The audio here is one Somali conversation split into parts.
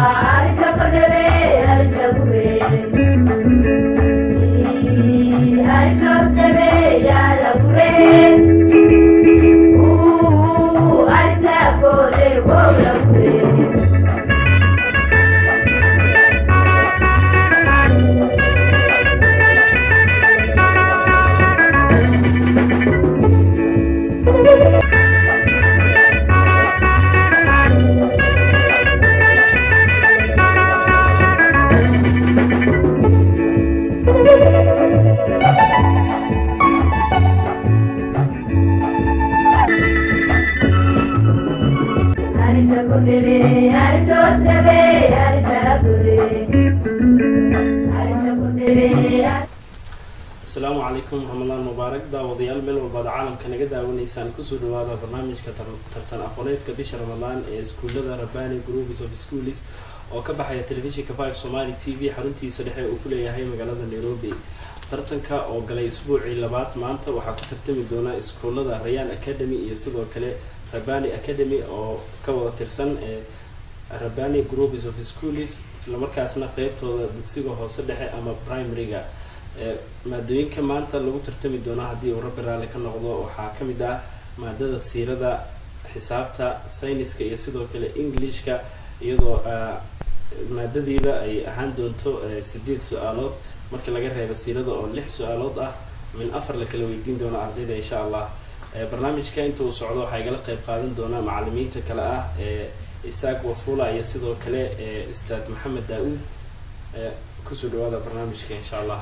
السلام عليكم رمضان مبارك داوديال من وبعد عالم كان قد ونيسان كسر هذا برنامج كترتن أقوليت كبيش رمضان سكول ذا رباني جروبس أو سكوليس أو كبحية تلفزيون كفايف صومالي تي في حرنتي سريحة وكلها هي مقالة نيروبي ترتنك أو قلي أسبوعي لبعض ما أنت وحق ترتمي دونا سكول ذا ريان أكاديمي يصير كله رباني أكاديمي أو كوا ترسن رباني جروبس أو سكوليس لمركزنا قيبته دكسيجو هو صدقه أما برايمريجا maadooyinka maanta lagu tartami doono hadii uu rabbi raali ka noqdo waxa kamid ah maadada siirada xisaabta sayniska iyo sidoo kale Englishka iyadoo maadadiiba ay ahaan doonto 8 su'aalood marka laga reebo siirada oo 6 su'aalood ah min afar la kala weydiin doono ardayda insha Allah barnaamijka inta uu socdo waxa ay qayb qaadan doona macallimiinta kala ah Isaaq Wafula iyo sidoo kale Ustaad Maxamed Daawud ku soo dhawaada barnaamijka insha Allah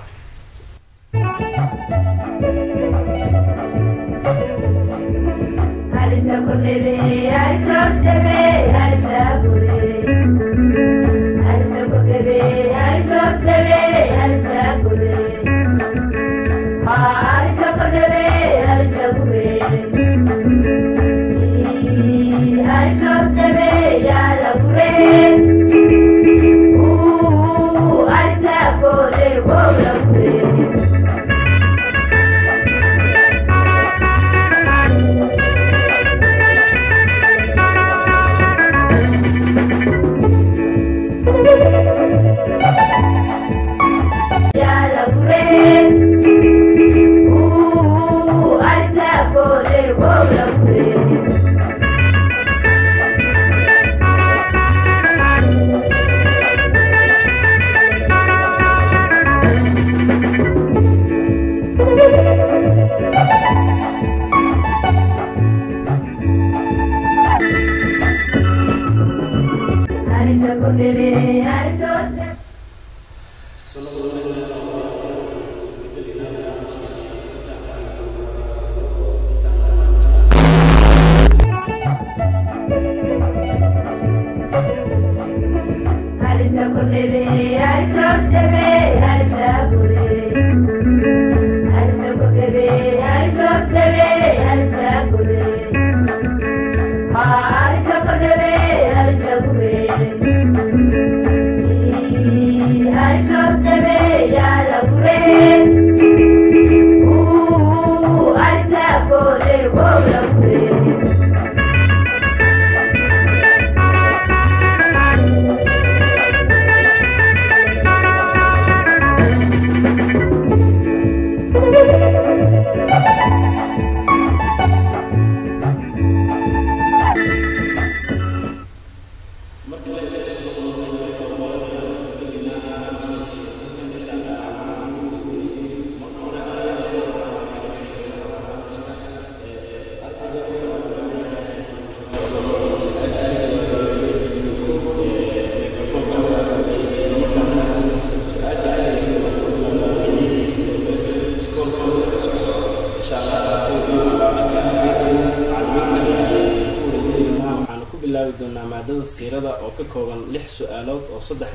maadada siirada oo ka kooban 6 su'aalood oo saddex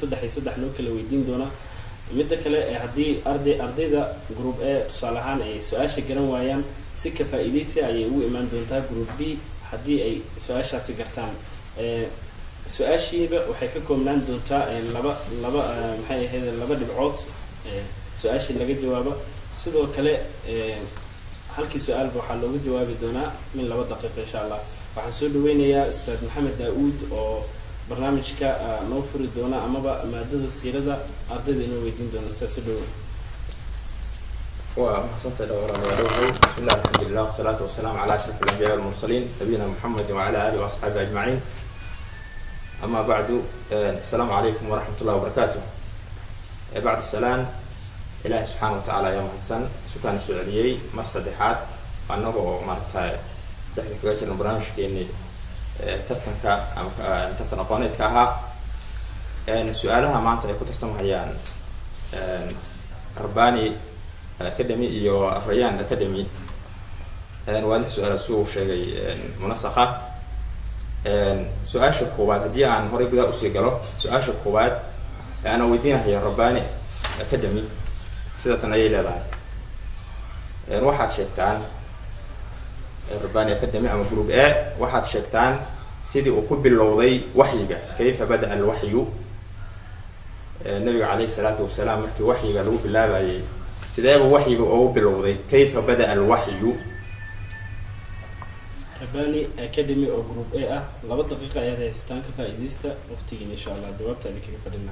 loo kala weydiin doona mid kale hadii ardayda group A salahan ay su'aasha garan waayaan si ka faa'iideysi ay ugu iman doontaa group B hadii ay su'aashaasi gartaan su'aashiiba waxay ka koobnaan doontaa laba dhibcood su'aashi laga jawaabo sidoo kale halkii su'aal waxa looga jawaabi doonaa min 2 daqiiqo insha Allah waxaan soo dhaweynayaa Ustaad Maxamed Daawud oo barnaamijka noo furi doona amaba maadada siirada ardayda inoo weydiin doona sidaas dhow وحسنت الأوراق بسم الله الحمد لله والصلاة والسلام على أشرف الأنبياء والمرسلين نبينا محمد وعلى آله وأصحابه أجمعين أما بعد السلام عليكم ورحمة الله وبركاته بعد السلام إلهي سبحانه وتعالى يوم حسن سكان السعودية مرصد حاد أنه مرتاح دحين كويس البرنامج كإني ترتن قانيت كها سؤالها ما أنت كنت تستمع يعني رباني أكاديمي يو ريان أكاديمي وهذا سؤال سوء شيء منسقة سؤال شكوات هدي عن هوري بدا أسيقله سؤال شكوات أنا ودينا هي رباني أكاديمي سيدة نيلة بعد واحد شيكتان رباني أكاديمي أما جروب واحد شيكتان سيدي أقبل الوضي وحيقة كيف بدأ الوحي النبي عليه الصلاة والسلام محكي وحيقة لو بالله سيدي وحي أو بالوضي كيف بدأ الوحي رباني أكاديمي أو جروب لابد دقيقة هذا يستانك فايديستا وقتين إن شاء الله جوابت عليك كفرنا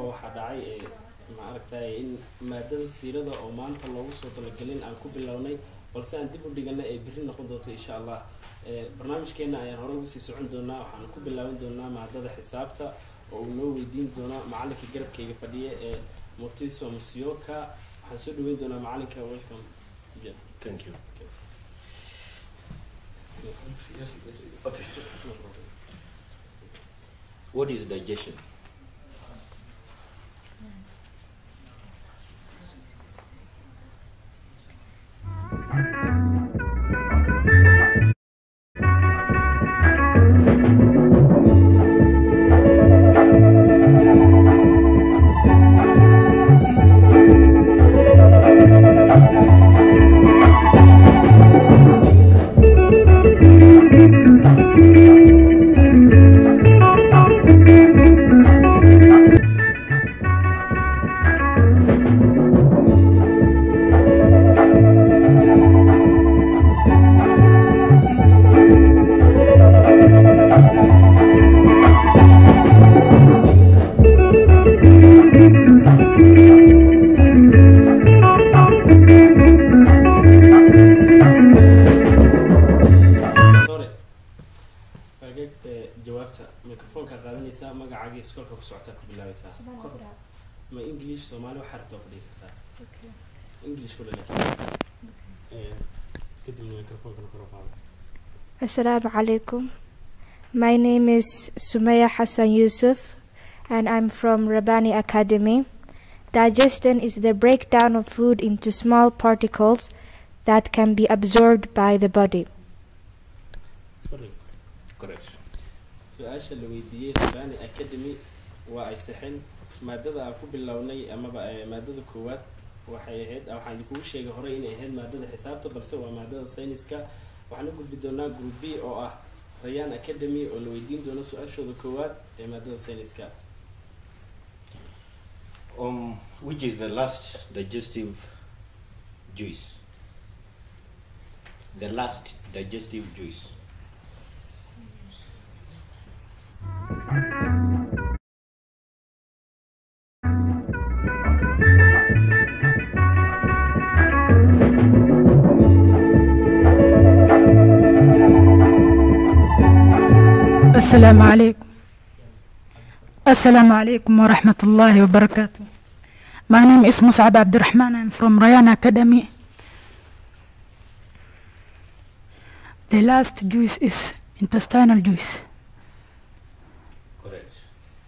waxaa dhacay ma aragtay in maadada siirada oo maanta loogu soo talagalin aan ku bilownay balse aan dib u dhiganay ay berri noqon doonto insha Allah barnaamijkeena ayaan hore ugu sii socon doonaa waxaan ku bilaaban doonaa maadada xisaabta oo uu noo weydiin doonaa macalinka garabkayga fadhiya ee Mutiso Musyoka waxaan soo dhaweyn doonaa macalinka. Welcome. Thank you. Yes. Okay. What is digestion? ما English Somali وحرته بدي كذا. English ولا لا؟ كده من الميكروفون كنا. Assalamu alaikum. My name is Sumaya Hassan Yusuf and I'm from Rabbani Academy. Digestion is the breakdown of food into small particles that can be absorbed by the body. Correct. سؤال اللي ويديه Rabbani Academy وأي سحن مادة أكو باللوني أما بقى مادة كوات وحيهد أو حندكوش شيء هراء إن هاد مادة حسابته بس هو مادة ساينسكا وحنقول بدونا جروبي أو ريان أكاديمي والويدين دونا سؤال شو الكوات مادة ساينسكا. Which is the last digestive juice? The last digestive juice. Assalamu alaikum wa rahmatullahi wa barakatuh. My name is Mus'ab Abdurrahman. I'm from Rayan Academy. The last juice is intestinal juice. Correct.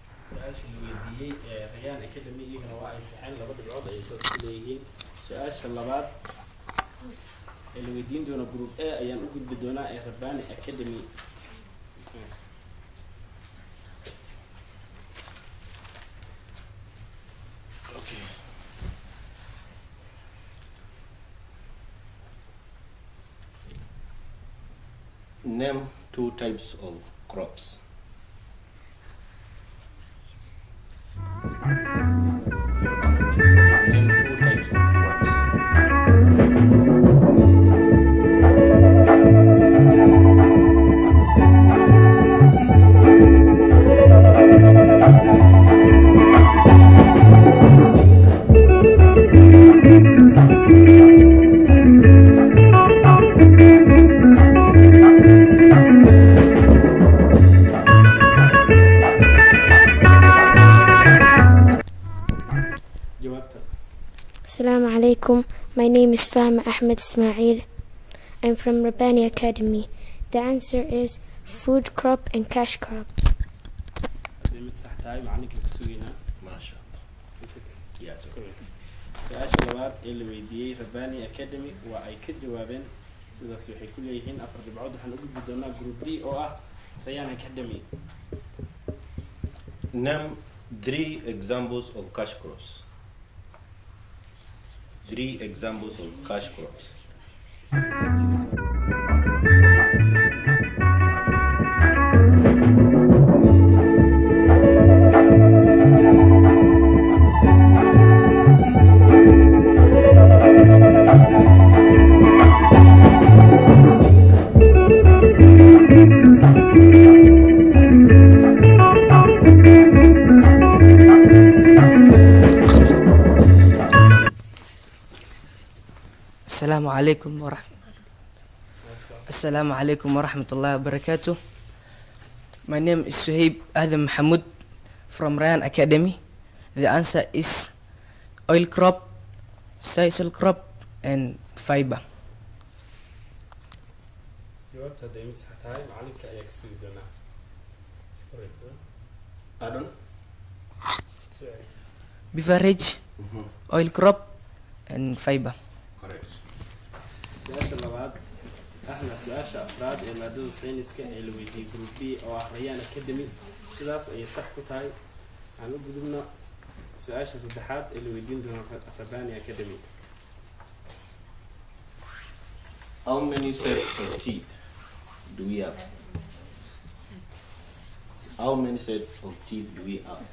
Rayan Academy يجنا وعي سحن لبعض الوضع يسوي سؤال شلبات الويدين دون جروب أيام وجود بدونا رباني أكاديمي. Name 2 types of crops. Name 2 types of crops. Assalamu alaikum. My name is Fahma Ahmed Ismail. I'm from Rabbani Academy. The answer is food crop and cash crop. Masha. Yeah, it's correct. سؤال شباب اللي ويديه رباني أكاديمي وأيكد جوابين سيدا سوحي كل يهين أفرد بعض حنقول بدونا جروب بي أو ريان أكاديمي. Name 3 examples of cash crops. 3 examples of cash crops. السلام عليكم ورحمة الله وبركاته. My name is Suhaib Adam Mahmoud from Ryan Academy. The answer is oil crop, sisal crop, and fiber. jawaabta hadday mid sax tahay macalinka ayaa ka sugi doonaa. Pardon? Beverage, oil crop, and fiber. Correct. su-aasha labaad ahna su-aasha afraad ee maadada sayniska ee la weydiiyey group B oo ah Rayyan Academy sidaas ayay sax ku tahay. aan u gudubna su-aasha saddexaad ee la weydiin doono Rabbani Academy. How many sets of teeth do we have? How many sets of teeth do we have?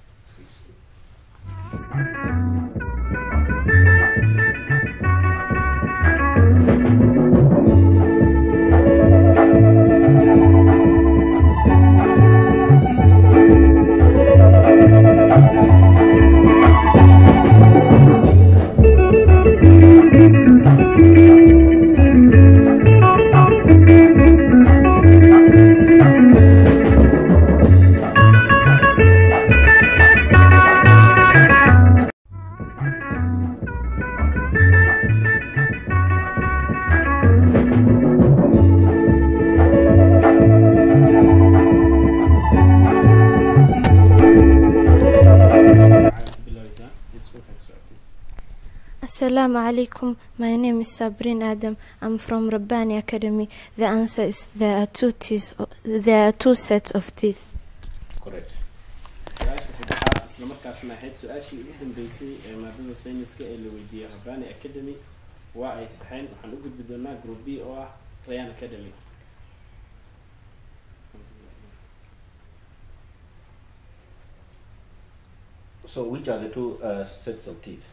Assalamu alaikum. My name is Sabrin Adam. I'm from Rabbani Academy. The answer is there are two sets of teeth. Correct. su-aasha saddexaad isla markaasna ahayd su-aashii ugu dambeysay ee maadada sayniska ee la weydiiyey Rabbani Academy waa ay saxeen. waxaan u gudbi doonaa group B oo ah Rayyan Academy. So which are the two sets of teeth?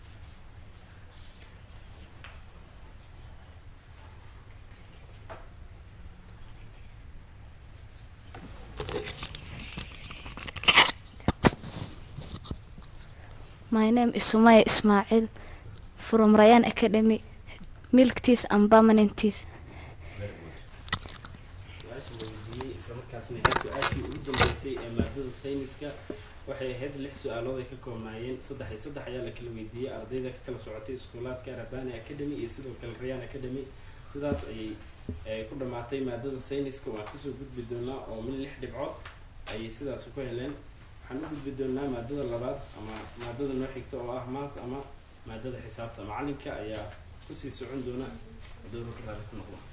My name is Sumaya Ismail from Rayyan Academy. Milk teeth and permanent teeth. su-aasha la weydiiyey isla markaasna ahayd su-aashii ugu dambeysay ee maadada sayniska waxay ahayd 6 su-aalood ay ka koobnaayeen 3 ayaa la kala weydiiyey ardayda ka kala socotay iskuulaadka Rabbani Academy iyo sidoo kale Rayyan Academy. sidaas ayay ku dhamaatay maadada sayniska. waan kusoo gudbi doonaa oo min 6 dhibcood ayay sidaas ku heleen. waxaan u gudbi doonaa maadada labaad ama maadada noo xigta oo ah math ama maadada xisaabta. macalinka ayaa kusii socon doona hadduu ka raali ku noqdo.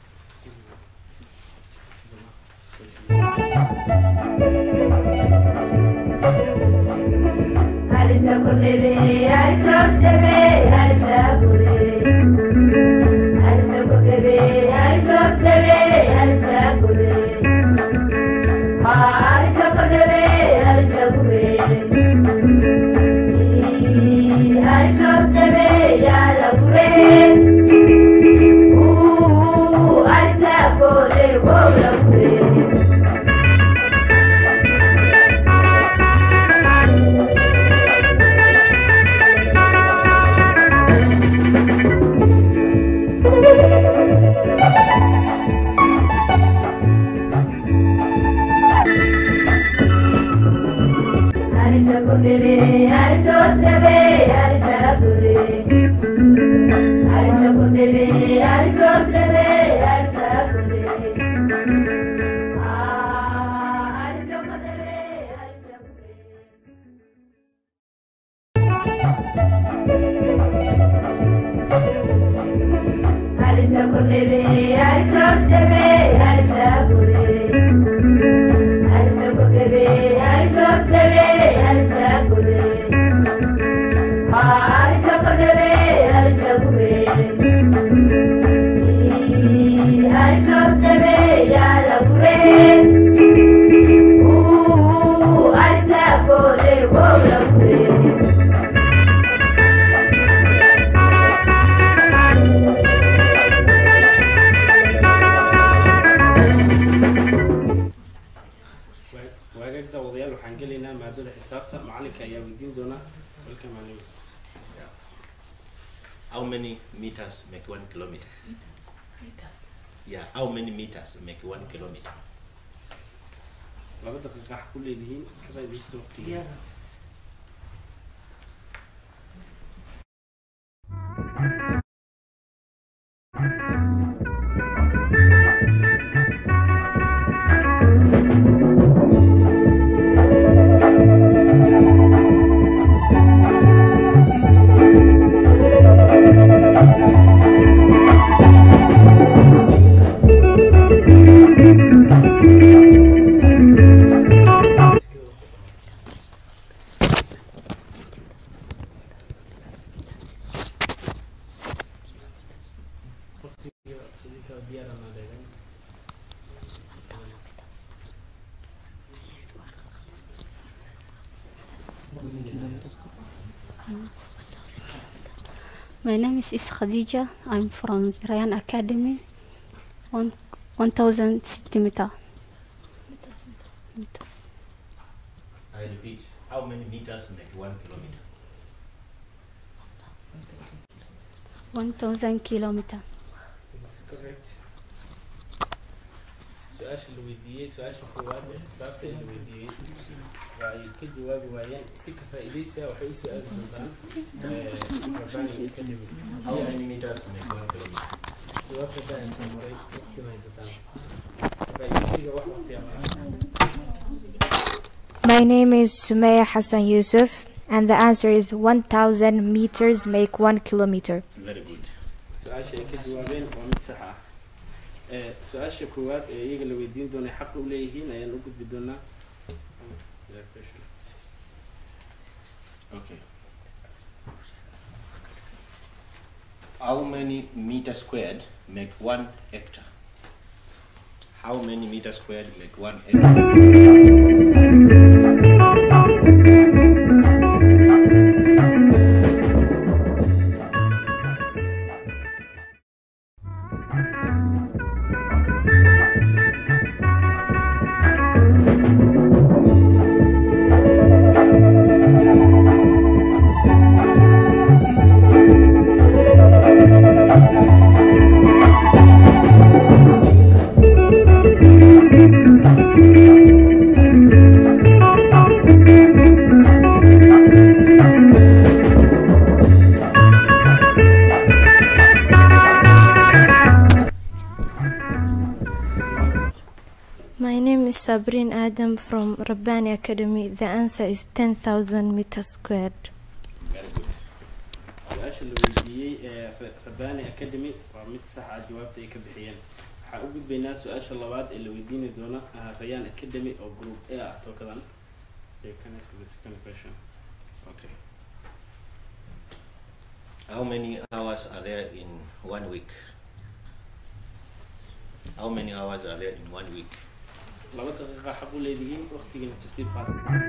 How many meters make 1 kilometer? Yeah, how many meters make 1 kilometer? laba daqiiqa wax ku leedihiin ka faa'iidaysta waqtiga. My name is Khadija. I'm from Rayan Academy. 1,000 centimeter. Meters. I repeat, how many meters make 1 kilometer? 1,000 kilometer. That's correct. su-aasha la weydiiyey su-aasha koowaad ee xisaabta la weydiiyey waa ay ka jawaabi waayeen si ka faa'iidaysa waxay u su-aali doontaan rabbaani academy. How many meters make 1 kilometer? jawaabta daahansan maray waqti ma haysataan faa'iidaysiga wax waqti ama My name is Sumaya Hassan Yusuf, and the answer is 1,000 meters make 1 kilometer. Very good. su-aasha ay ka jawaabeen waa mid sax ah. su-aasha koowaad ee iyaga la weydiin doonay xaq u leeyihiin ayaan u gudbi doonaa. Okay. How many meters squared make 1 hectare? How many meters squared make 1 hectare? My name is Sabrine Adam from Rabbani Academy. The answer is 10,000 meters squared. Very good. su-aasha la weydiiyey ee Rabbani Academy waa mid sax ah jawaabta ay ka bixiyeen. waxaan u gudbaynaa su-aasha labaad ee la weydiini doona Rayan Academy oo group A ah tookadan. You can ask the second question. Okay. How many hours are there in 1 week? How many hours are there in 1 week? laba daqiiqa xaq u leedihiin waqtigiina tartiib qaad.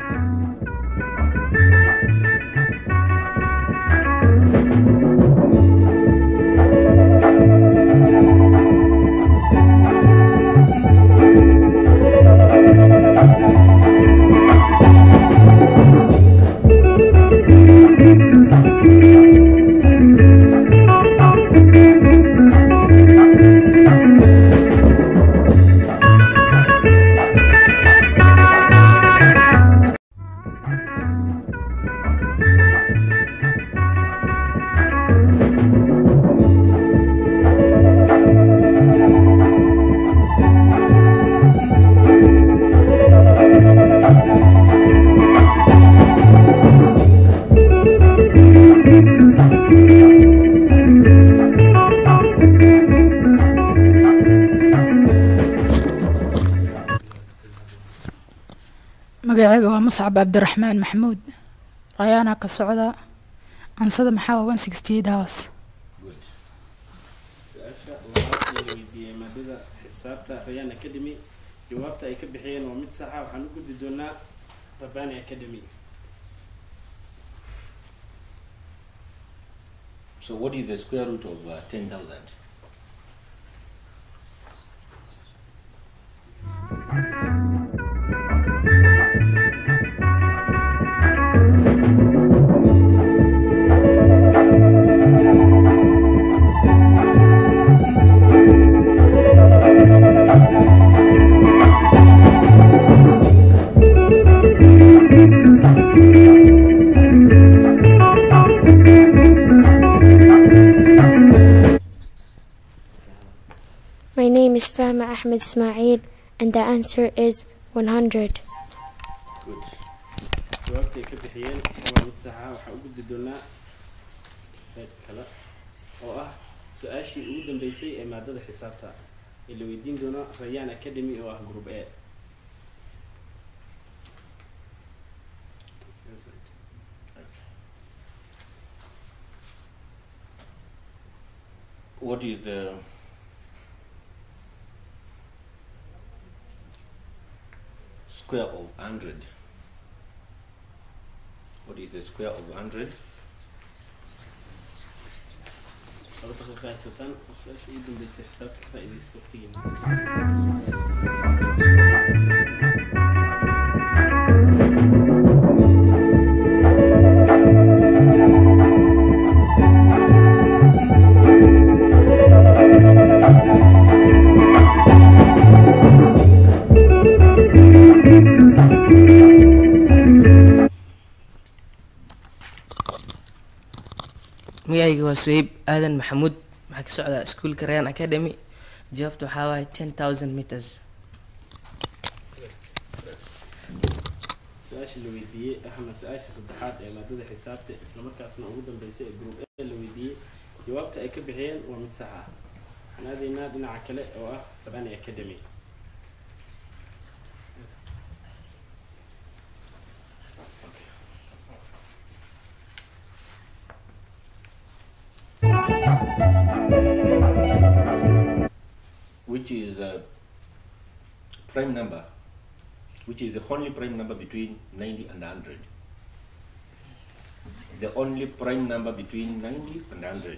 magacayga waa Muscab Cabdiraxmaan Maxamuud Rayaana ka socda ansada maxaa 168 hours. Good. su-aasha labaad ee la weydiiyey maadada xisaabta Rayan Academy jawaabta ay ka bixiyeen waa mid sax ah. waxaan u gudbi doonaa Rabbani Academy. So what is the square root of 10,000? name is Fahma Ahmed Ismail, and the answer is 100. Good. jawaabta ay ka bixiyeen waa mid sax ah. waxaan u gudbi doonaa side kale oo ah su-aashii ugu dambeysay ee maadada xisaabta ee la weydiin doono Rayyan Academy oo ah group A. What is the square of 100? What is the square of 100? magacayga waa Suhayb Aadan Maxamuud waxaa ka socdaa iskuulka Rayyan Academy. jawaabtu waxaa waaye 10,000 meters. su-aasha la weydiiyey ahna su-aasha saddexaad ee maadada xisaabta isla markaasna ugu dambeysay ee group A la weydiiyey jawaabta ay ka bixiyeen waa mid sax ah. waxaan aadaynaa dhinaca kale oo ah Rabbani Academy. Which is the prime number? Which is the only prime number between 90 and 100? The only prime number between 90 and 100.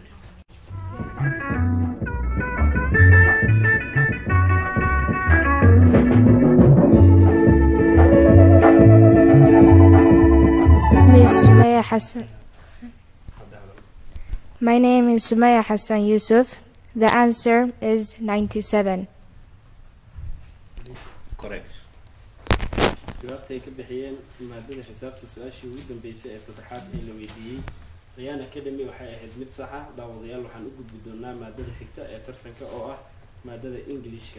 Miss Sumaya Hassan. My name is Sumaya Hassan Yusuf. The answer is 97. Correct. jawaabta ay ka bixiyeen maadada xisaabta su-aashii ugu dambeysay ee saddexaad ee la weydiiyey Rayyan Academy waxay ahayd mid sax ah. daawadayaal waxaan u gudbi doonaa maadada xigta ee tartanka oo ah maadada Englishka.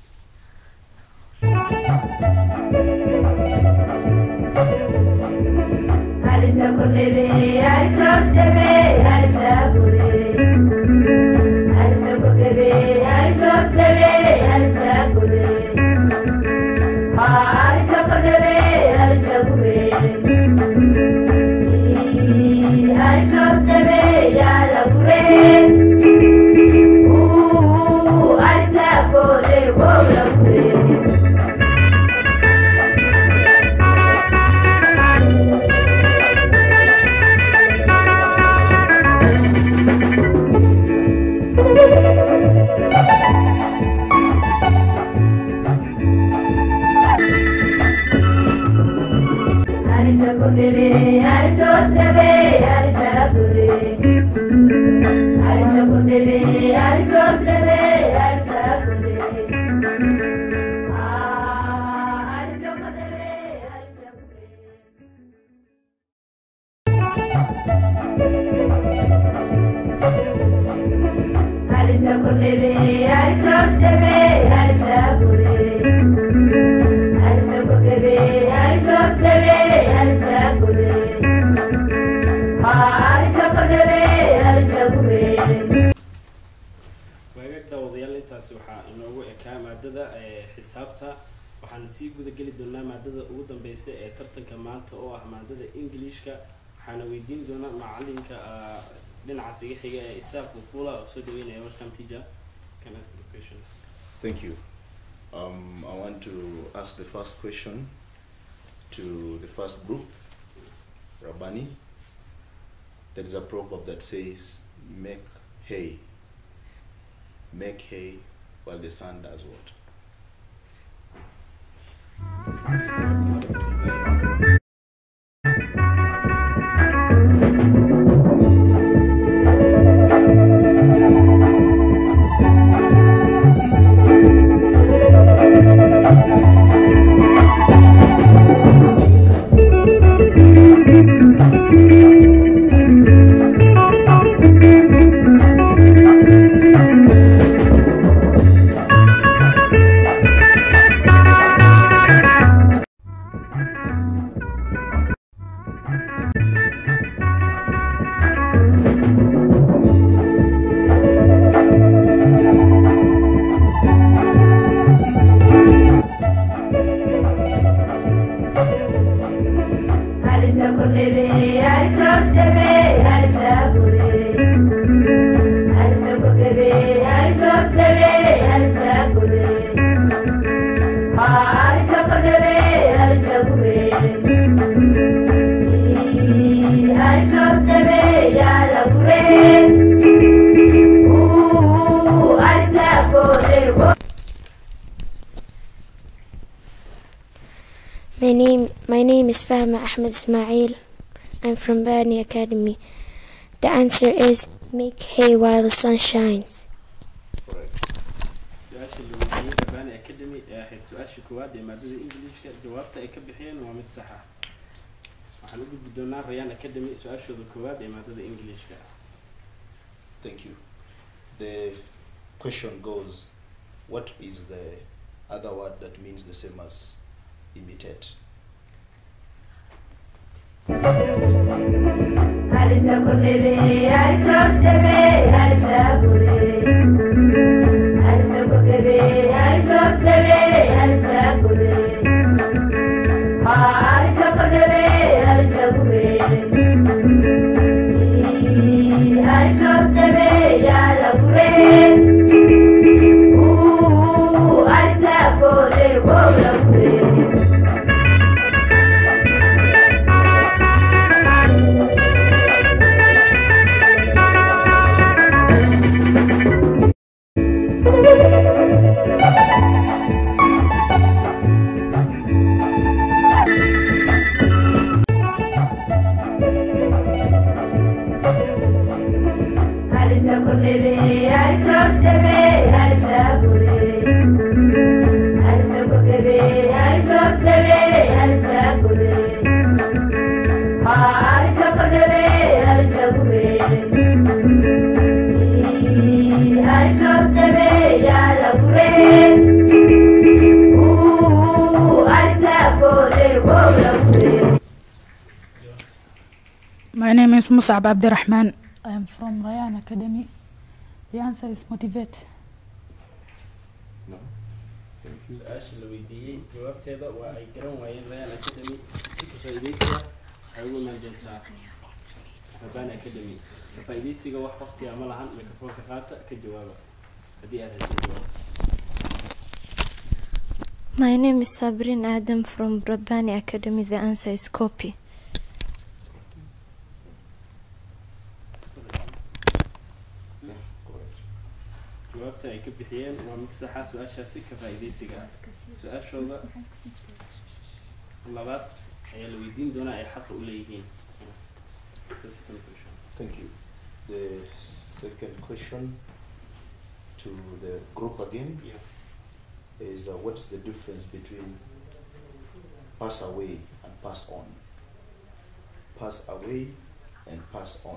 waxaa inoogu ekaa maadada xisaabta. waxaan sii guda geli doonaa maadada ugu dambaysa ee tartanka maanta oo ah maadada Englishka. waxaana weydiin doonaa macalinka dhinacaas iga xiga ee Isaaq Mufula oo soo dhaweynaya. welcome teacher, can I ask the question? Thank you. I want to ask the first question to the first group, Rabbani. There is a proverb that says, make hay while the sun does what? My name is Fahma Ahmed Ismail. I'm from Bani Academy. The answer is make hay while the sun shines. سؤال اللي وجهيه رباني أكاديمي أحد سؤال شكواد مادة إنجليش جوابته أي كبحين ومتسحة. وحنقول بدون ريان أكاديمي سؤال شو ذكواد مادة إنجليش. Thank you. The question goes, what is the other word that means the same as imitate? My name is Musab Abdirrahman. I am from Rayan Academy. The answer is motivate. No. Thank you. سؤال اللي وجهيه جوابته هذا وأيقرن وين ريان أكاديمي سكوا فايديسيا أول ما جنتها رباني أكاديمي فايديسيا وقت يعملها ميكروفون كفاته كجوابه هذه الجواب. My name is Sabrine Adam from Rabbani Academy. The answer is copy. جوابته أي كبحين ومتسحة سؤال شاسي كفايديسيا سؤال شو ذا اللبات هي الويدين دون أي حق قليلين. Thank you. The second question to the group again is what is the difference between pass away and pass on? Pass away and pass on.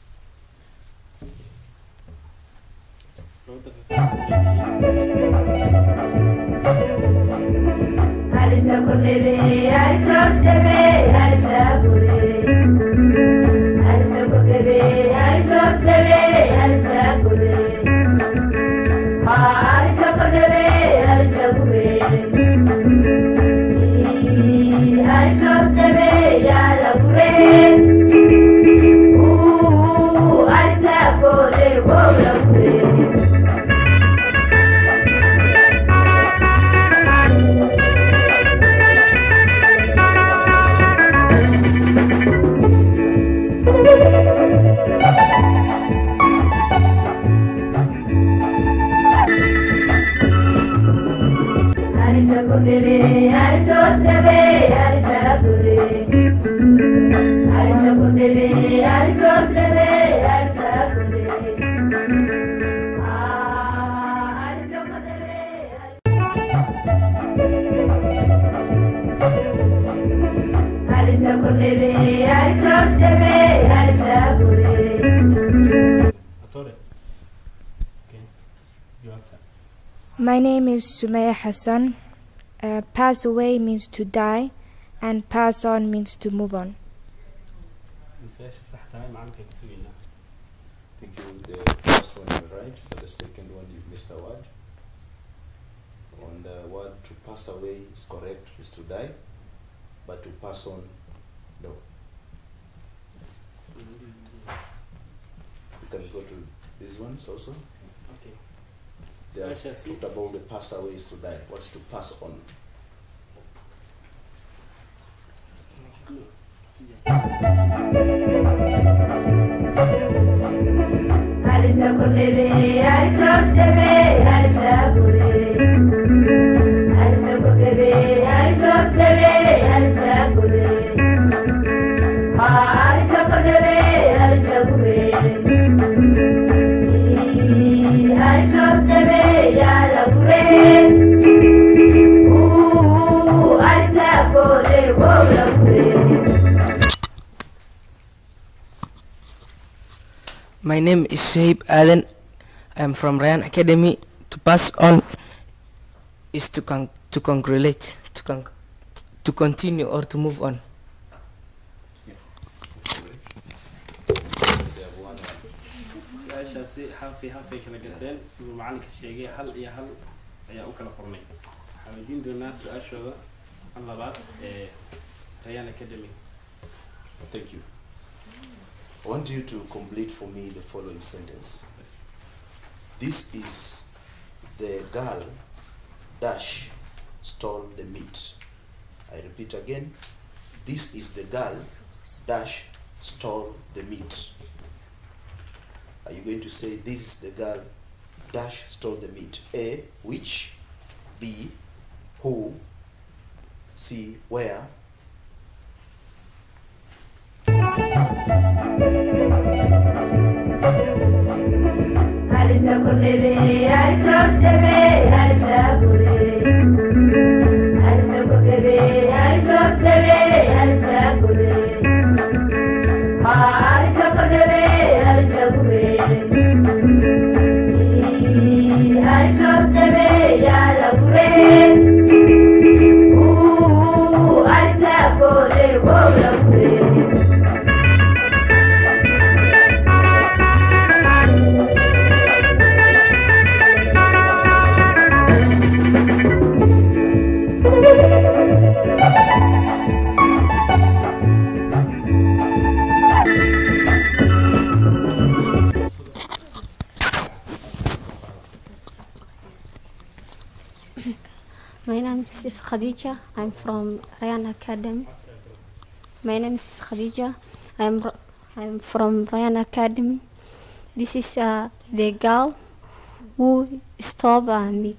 My name is Sumaya Hassan. Pass away means to die, and pass on means to move on. Thank you. The first one you right, but the second one you missed a word. On the word to pass away is correct, is to die, but to pass on, no. You can go to these ones also. Okay. They have talked about the pass away is to die. What's to pass on? My name is Suhaib Aden. I am from Ryan Academy. To pass on is to congratulate, to continue or to move on. su-aashaasi halfay kala gateen siduu macalinka sheegay hal iyo hal ayaa u kala qornay. waxaan weydiin doonaa su-aashooda labaad ee Ryan Academy. Thank you. I want you to complete for me the following sentence. This is the girl dash stole the meat. I repeat again. This is the girl dash stole the meat. Are you going to say this is the girl dash stole the meat? A, which? B, who? C, where? My name is Khadija. I'm from Ryan Academy. My name is Khadija. I'm from Ryan Academy. This is the girl who stole meat.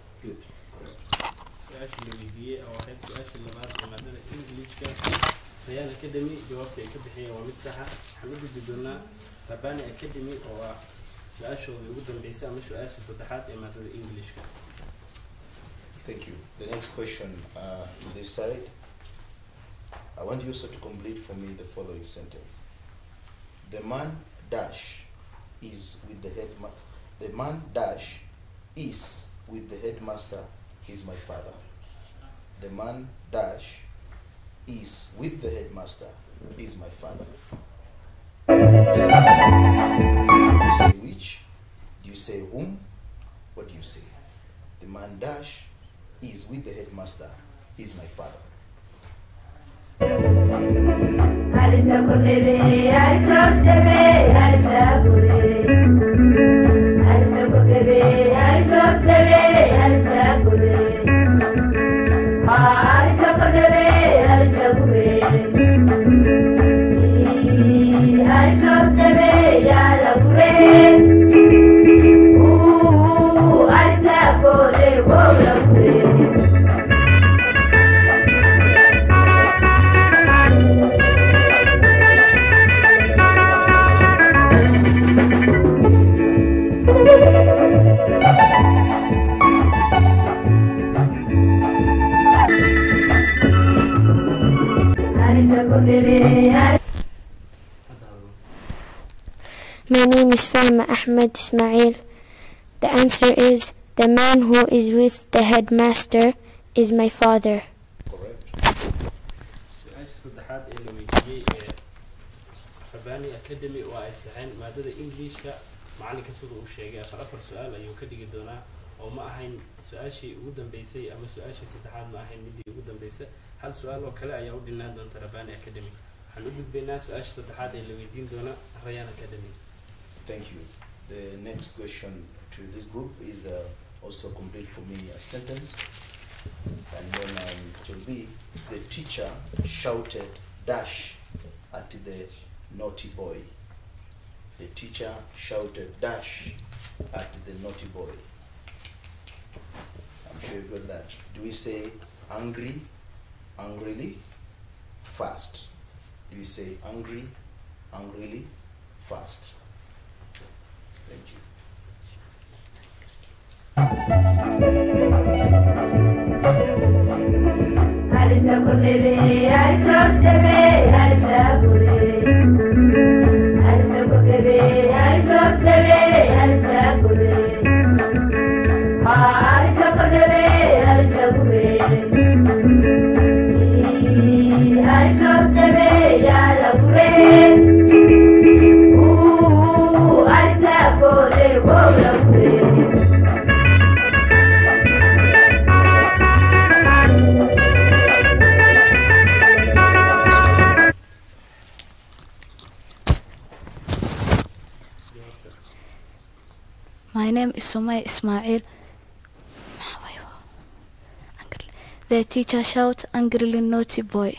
Ryan Academy jawaabta ay ka bixiyeen waa mid sax ah. waxaan u gudbi doonaa Rabani Academy oo ah su-aashooda ugu dambeysay ama su-aasha saddexaad ee maadada Englishka. Thank you. The next question to this side. I want you also to complete for me the following sentence. The man dash is with the headmaster. The man dash is with the headmaster is my father. The man dash is with the headmaster is my father. Do you say which? Do you say whom? What do you say? The man dash is with the headmaster is my father. My name is Fahma Ahmed Ismail. The answer is the man who is with the headmaster is my father. Rabani Academy waa ay saxeen maadada Englishka macalinka sidoo uu sheegay afar su'aal ayuu ka dhigi doonaa oo ma ahayn su-aashii ugu dambeysay ama su-aashii saddexaad ma ahayn midii ugu dambeysay hal su'aal oo kale ayaa u dhinaan doonta Rabani Academy. waxaan u gudbaynaa su-aasha saddexaad ee la weydiin doona Ryan Academy. Thank you. The next question to this group is also complete for me a sentence. And then it will be, the teacher shouted dash at the naughty boy. The teacher shouted dash at the naughty boy. I'm sure you got that. Do we say angry, angrily, fast? Do we say angry, angrily, fast? Thank you. My name is Sumaya Ismail. The teacher shouts angrily, naughty boy.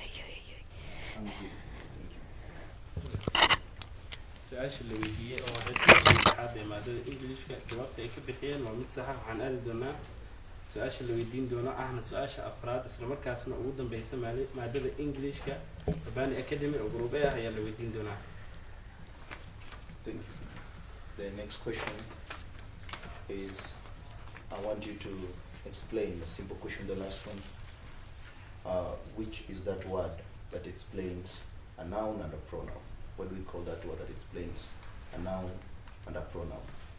su-aasha la weydiiyey oo ahayd saddexaad ee maadada Englishka jawaabta ay ka bixiyeen waa mid sax ah. waxaan aadi doonaa su-aasha la weydiin doono ahna su-aasha afraad isla markaasna ugu dambeysa maadada Englishka Rabbani Academy oo group ah ayaa la weydiin doonaa. The next question is, I want you to explain a simple question, the last one. Which is that word that explains a noun and a pronoun? What do we call that word that explains a noun and a pronoun?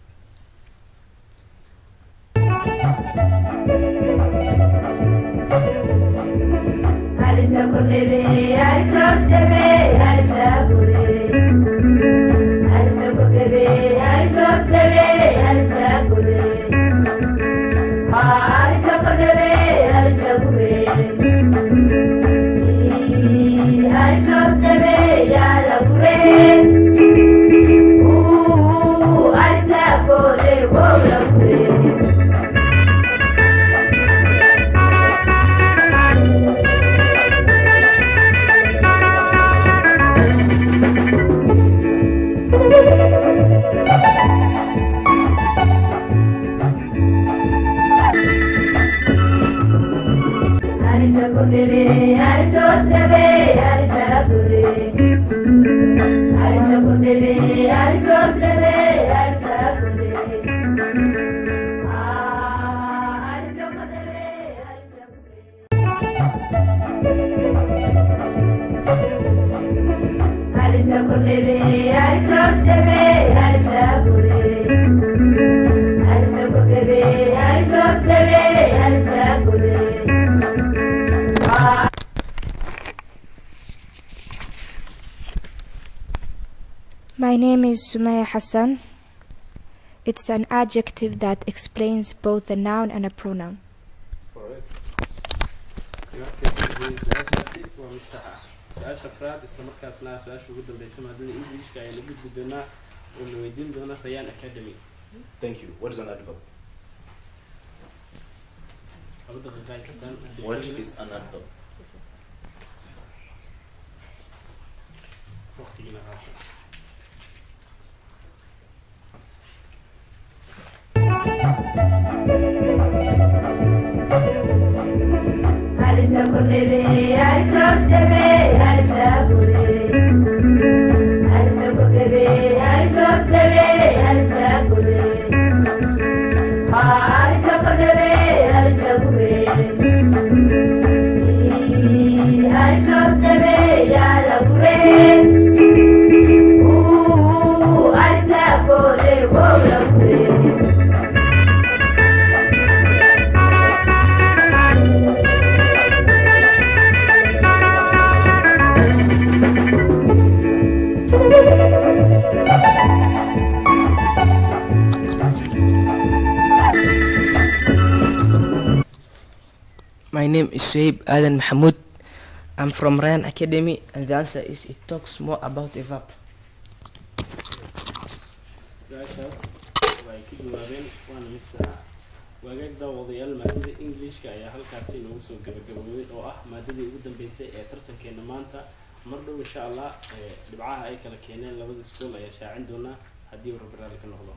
My name is Sumaya Hassan. It's an adjective that explains both a noun and a pronoun. su-aasha afraad isla markaasna su-aasha ugu dambeysa maadada Englishka ayaa lagu gudbi doonaa oo la weydiin doona Rayyan Academy. Thank you. What is an adverb? What is an adverb? My name is Suhaib Adan Mahmoud. I'm from Rayyan Academy, and the answer is it talks more about a verb. su-aashaas way ka jawaabeen waana mid sax ah. wagaagda wadayaal maadada Englishka ayaa halkaasi noogu soo gabagaboobay oo ah maadadii ugu dambeysay ee tartankeena maanta. mar dhow insha Allah dhibcaha ay kala keeneen labada school ayaa shaacin doona haddii uu Rabbi raali ka noqdo.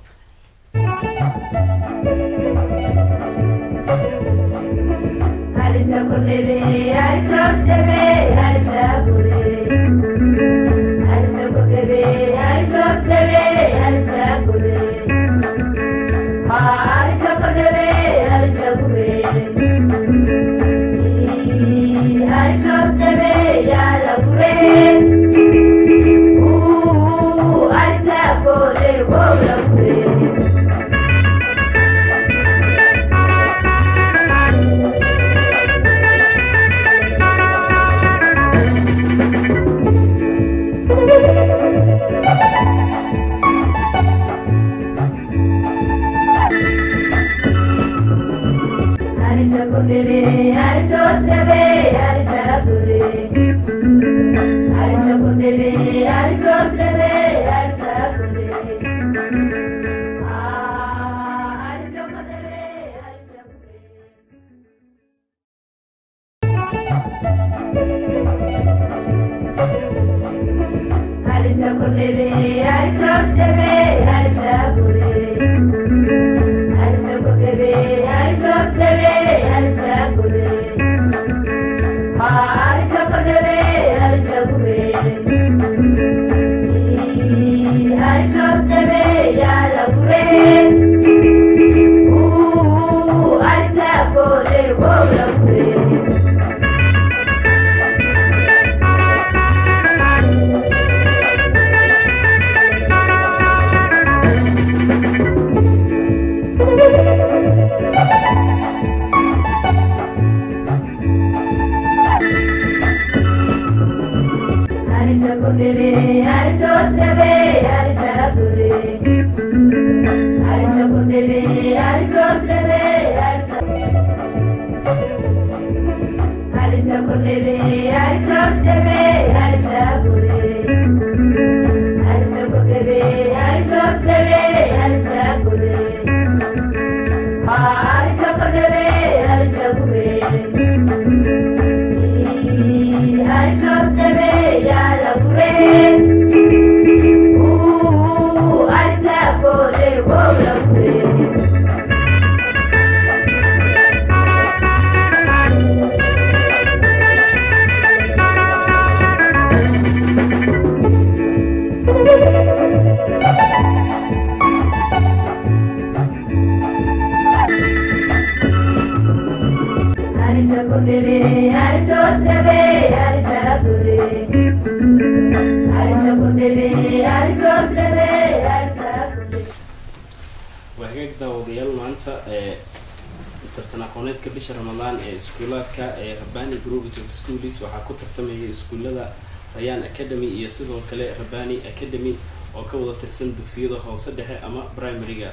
I وهيك داوديال مانتا tartan aqooneedka bisha Ramadaan ee iskuulaadka ee Rabbani Group of Schools waxa ku tartamaya iskuulada Rayaan Academy iyo sidoo kale Rabbani Academy oo ka wada tirsan dugsiyada hoose dhexe ama primary-ga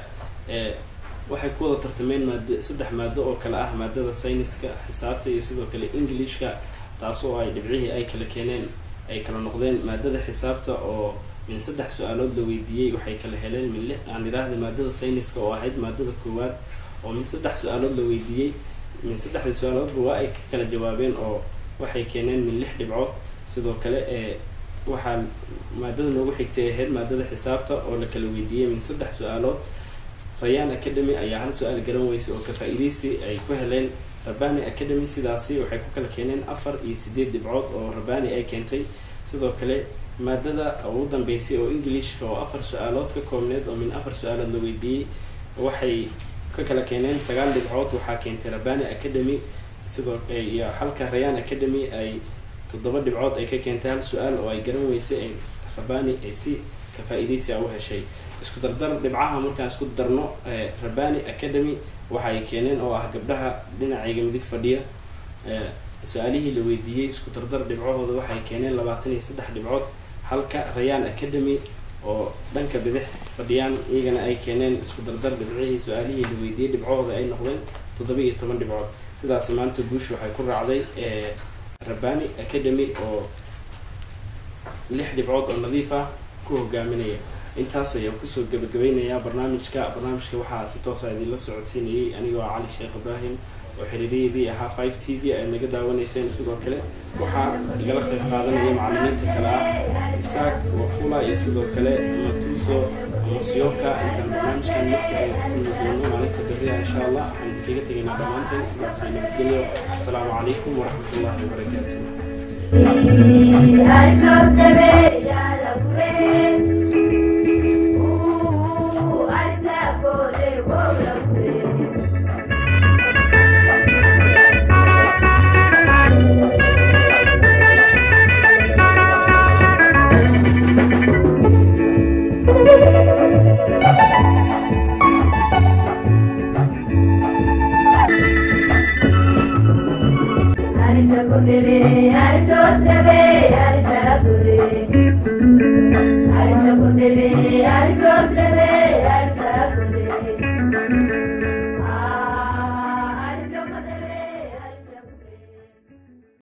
waxay ku wada tartameen saddex maado oo kala ah maadada sayniska, xisaabta iyo sidoo kale Englishka taasoo ay dhibcihii ay kala keeneen ay kala noqdeen maadada xisaabta oo من سدح سؤالات لويدية وحيك الهلال من له عن راه المادة ساينس كواحد مادة كواد ومن سدح سؤالات لويدية من سدح السؤالات بواقي كلا جوابين أو وحيكينين من لح دبعات سيدو كلا وحال مادة نوحي تهيد مادة حسابته ولا كلويدية من سدح سؤالات ريان أكاديمي أي عن سؤال جرامويس أو كفائديسي أي كهلين رباني أكاديمي سداسي وحيكو كلا كينين أفر يسديد دبعات أو رباني أي كنتي سيدو كلا مادة أوضاً بيسي أو إنجليش كوا أفر سؤالات ككومنت ومن أفر سؤال لويدي وحي كلا كينين سجال دبعات وحاكين ترباني أكاديمي سيدو يا حلقة ريان أكاديمي أي تضبط دبعات أي كين تهل سؤال أو أي جرم ويسي أي رباني أي سي كفائديسي أو هالشيء اسكو دردر دبعها ممكن اسكو درنو رباني أكاديمي وحي كينين أو قبلها لنا عيجم ذيك فدية سؤاليه لويدية اسكو دردر دبعات وحي كينين لبعتني سدح دبعات halka Rayaan Academy oo dhanka bidix fadhiyaan iyagana ay keeneen isku dardar dhibcihii su'aalihii la weydiiyay dhibcooda ay noqdeen 17 dhibcood sidaas maanta guush waxay ku raacday Rabbani Academy oo 6 dhibcood oo nadiif ah ku hogaaminaya intaas ayaan ku soo gabagabeynaya barnaamijka waxaa si toos ah idin la socodsiinayay anigoo Cali Sheekh Ibrahim وحريري أها 5 TV أنا قد أونيسين سيدو كله وحا يقلق القادم هي معلمين تكلا إساك وفولا يسيدو كله متوسو مسيوكا أنت البرنامج كان مكتئ كل دونه معلمة بريها إن شاء الله عند كي تجينا برنامج السلام عليكم ورحمة الله وبركاته. Arita